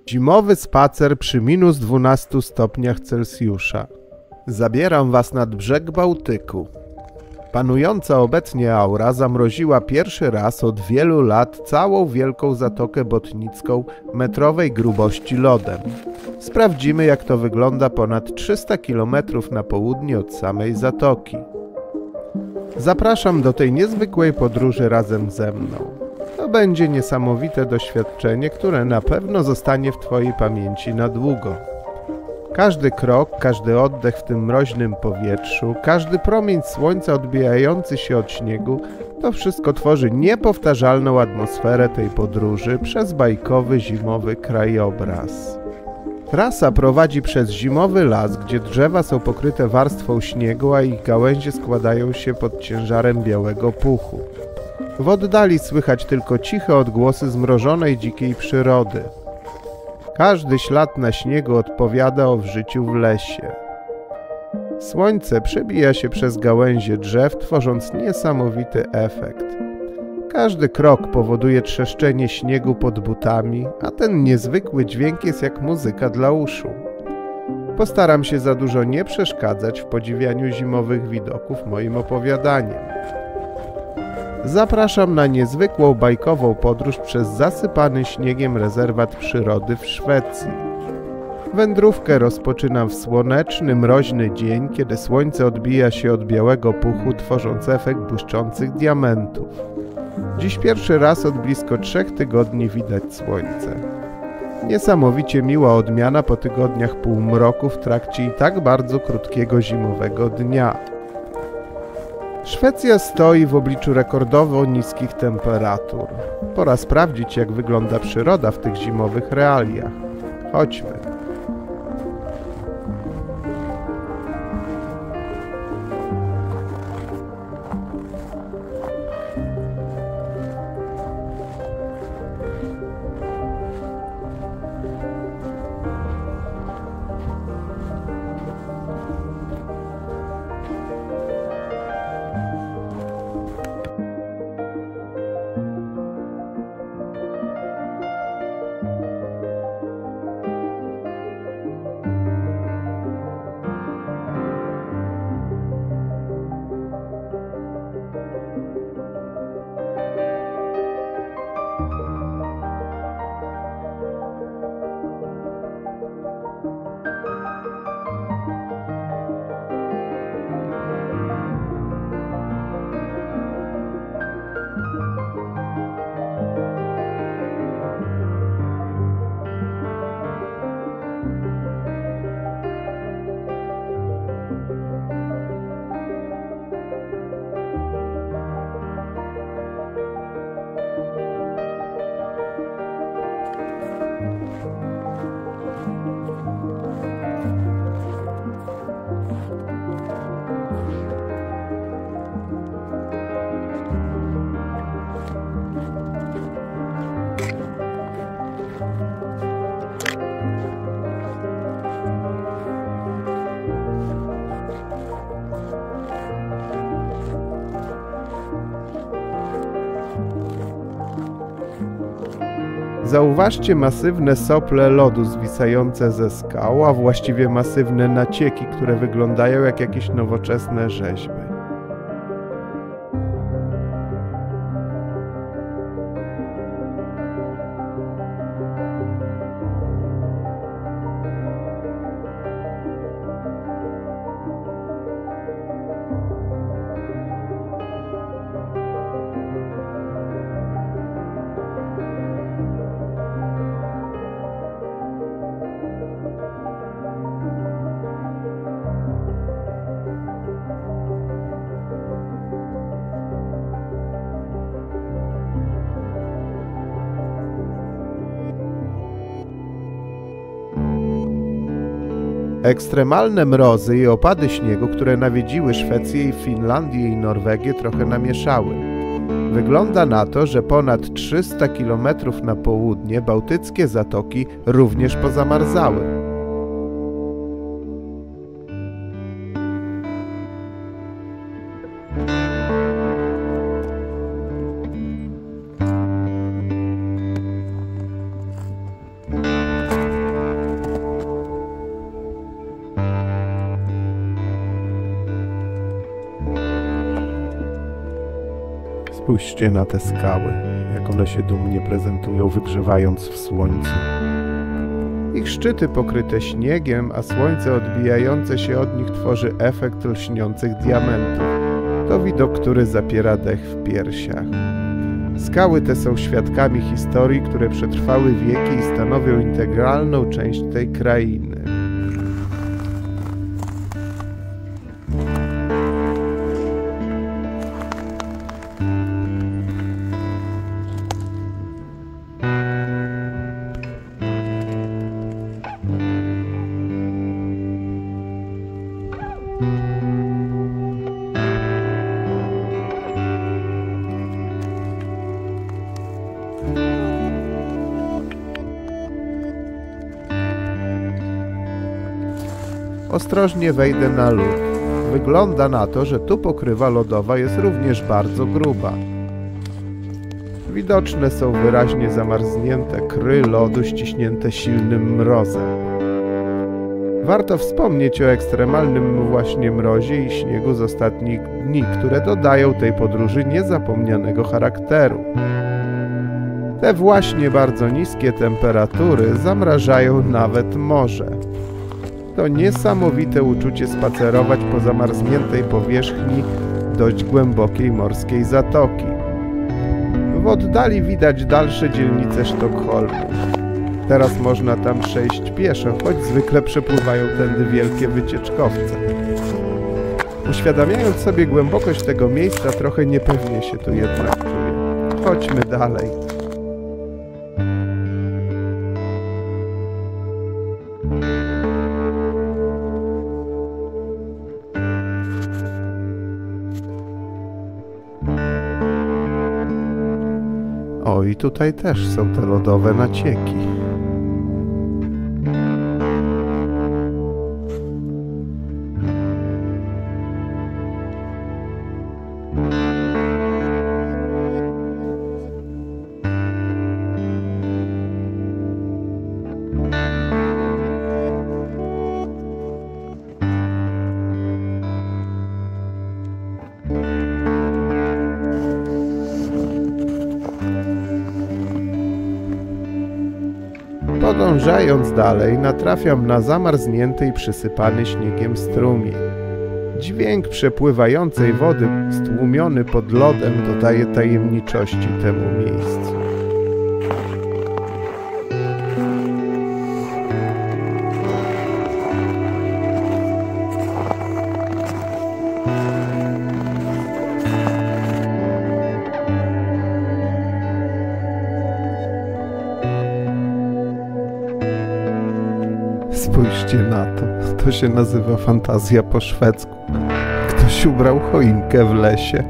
Zimowy spacer przy minus 12 stopniach Celsjusza. Zabieram was nad brzeg Bałtyku. Panująca obecnie aura zamroziła pierwszy raz od wielu lat całą wielką Zatokę Botnicką metrowej grubości lodem. Sprawdzimy, jak to wygląda ponad 300 km na południe od samej Zatoki. Zapraszam do tej niezwykłej podróży razem ze mną. To będzie niesamowite doświadczenie, które na pewno zostanie w twojej pamięci na długo. Każdy krok, każdy oddech w tym mroźnym powietrzu, każdy promień słońca odbijający się od śniegu, to wszystko tworzy niepowtarzalną atmosferę tej podróży przez bajkowy zimowy krajobraz. Trasa prowadzi przez zimowy las, gdzie drzewa są pokryte warstwą śniegu, a ich gałęzie składają się pod ciężarem białego puchu. W oddali słychać tylko ciche odgłosy zmrożonej dzikiej przyrody. Każdy ślad na śniegu odpowiada o życiu w lesie. Słońce przebija się przez gałęzie drzew, tworząc niesamowity efekt. Każdy krok powoduje trzeszczenie śniegu pod butami, a ten niezwykły dźwięk jest jak muzyka dla uszu. Postaram się za dużo nie przeszkadzać w podziwianiu zimowych widoków moim opowiadaniem. Zapraszam na niezwykłą bajkową podróż przez zasypany śniegiem rezerwat przyrody w Szwecji. Wędrówkę rozpoczynam w słoneczny, mroźny dzień, kiedy słońce odbija się od białego puchu, tworząc efekt błyszczących diamentów. Dziś pierwszy raz od blisko 3 tygodni widać słońce. Niesamowicie miła odmiana po tygodniach półmroku w trakcie i tak bardzo krótkiego zimowego dnia. Szwecja stoi w obliczu rekordowo niskich temperatur. Pora sprawdzić, jak wygląda przyroda w tych zimowych realiach. Chodźmy. Zauważcie masywne sople lodu zwisające ze skał, a właściwie masywne nacieki, które wyglądają jak jakieś nowoczesne rzeźby. Ekstremalne mrozy i opady śniegu, które nawiedziły Szwecję, Finlandię i Norwegię, trochę namieszały. Wygląda na to, że ponad 300 km na południe bałtyckie zatoki również pozamarzały. Spójrzcie na te skały, jak one się dumnie prezentują, wygrzewając w słońcu. Ich szczyty pokryte śniegiem, a słońce odbijające się od nich tworzy efekt lśniących diamentów. To widok, który zapiera dech w piersiach. Skały te są świadkami historii, które przetrwały wieki i stanowią integralną część tej krainy. Ostrożnie wejdę na lód. Wygląda na to, że tu pokrywa lodowa jest również bardzo gruba. Widoczne są wyraźnie zamarznięte kry lodu ściśnięte silnym mrozem. Warto wspomnieć o ekstremalnym właśnie mrozie i śniegu z ostatnich dni, które dodają tej podróży niezapomnianego charakteru. Te właśnie bardzo niskie temperatury zamrażają nawet morze. To niesamowite uczucie spacerować po zamarzniętej powierzchni dość głębokiej morskiej zatoki. W oddali widać dalsze dzielnice Sztokholmu. Teraz można tam przejść pieszo, choć zwykle przepływają tędy wielkie wycieczkowce. Uświadamiając sobie głębokość tego miejsca, trochę niepewnie się tu jednak czuję. Chodźmy dalej. O, i tutaj też są te lodowe nacieki. Podążając dalej, natrafiam na zamarznięty i przysypany śniegiem strumień. Dźwięk przepływającej wody, stłumiony pod lodem, dodaje tajemniczości temu miejscu. Spójrzcie na to. To się nazywa fantazja po szwedzku. Ktoś ubrał choinkę w lesie.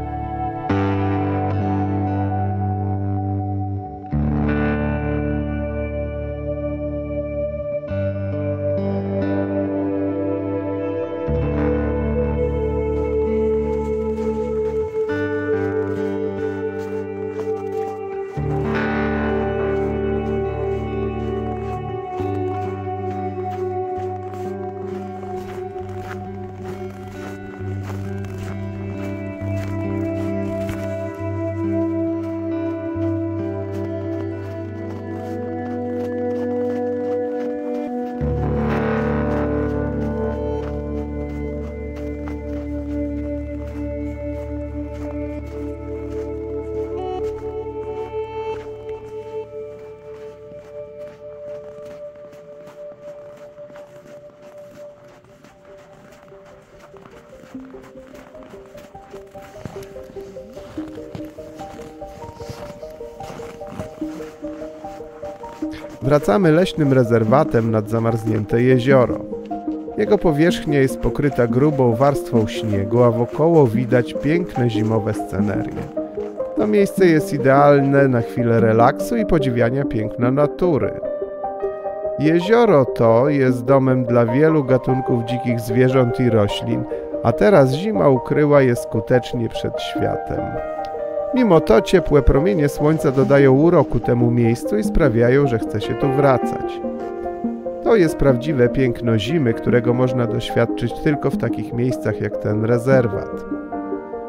Wracamy leśnym rezerwatem nad zamarznięte jezioro. Jego powierzchnia jest pokryta grubą warstwą śniegu, a wokoło widać piękne zimowe scenerie. To miejsce jest idealne na chwilę relaksu i podziwiania piękna natury. Jezioro to jest domem dla wielu gatunków dzikich zwierząt i roślin, a teraz zima ukryła je skutecznie przed światem. Mimo to ciepłe promienie słońca dodają uroku temu miejscu i sprawiają, że chce się tu wracać. To jest prawdziwe piękno zimy, którego można doświadczyć tylko w takich miejscach jak ten rezerwat.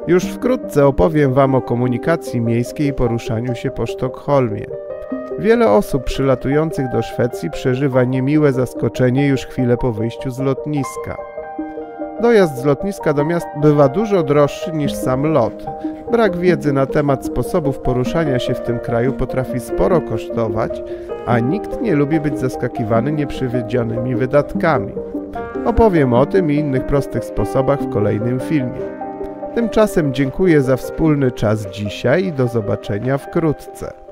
Już wkrótce opowiem Wam o komunikacji miejskiej i poruszaniu się po Sztokholmie. Wiele osób przylatujących do Szwecji przeżywa niemiłe zaskoczenie już chwilę po wyjściu z lotniska. Dojazd z lotniska do miast bywa dużo droższy niż sam lot. Brak wiedzy na temat sposobów poruszania się w tym kraju potrafi sporo kosztować, a nikt nie lubi być zaskakiwany nieprzewidzianymi wydatkami. Opowiem o tym i innych prostych sposobach w kolejnym filmie. Tymczasem dziękuję za wspólny czas dzisiaj i do zobaczenia wkrótce.